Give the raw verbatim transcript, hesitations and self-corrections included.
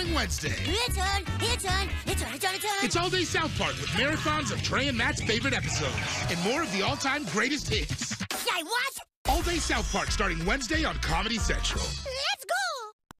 starting Wednesday. It's on, it's on, it's on, it's on, it's on. It's All Day South Park with marathons of Trey and Matt's favorite episodes and more of the all-time greatest hits. Say what? All Day South Park starting Wednesday on Comedy Central.